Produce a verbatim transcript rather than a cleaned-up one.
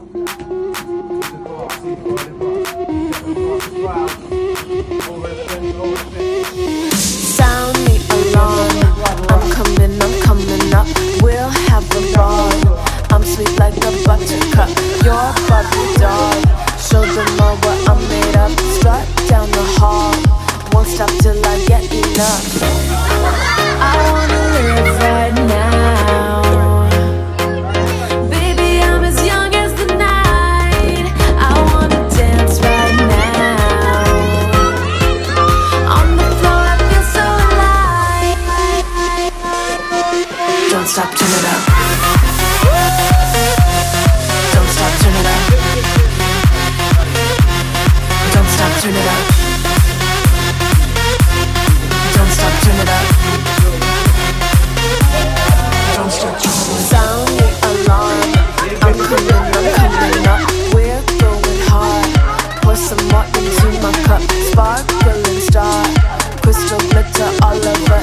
Sound the alarm, I'm coming, I'm coming up. We'll have a ball. I'm sweet like a buttercup. You're Barbie doll. Show them all what I'm made of. Strut down the hall. Won't stop till I get enough. I wanna live right now. Baby, I'm as young as the night. I wanna dance right now. On the floor, I feel so alive. Don't stop, turn it up. Don't stop, turn it up. Don't stop, turn it up. Don't stop, turn it up. Don't stop, turn it up. Sound the alarm. I'm coming, I'm coming up. We're going hard. Pour some more into my cup. Sparkling star. Crystal glitter all over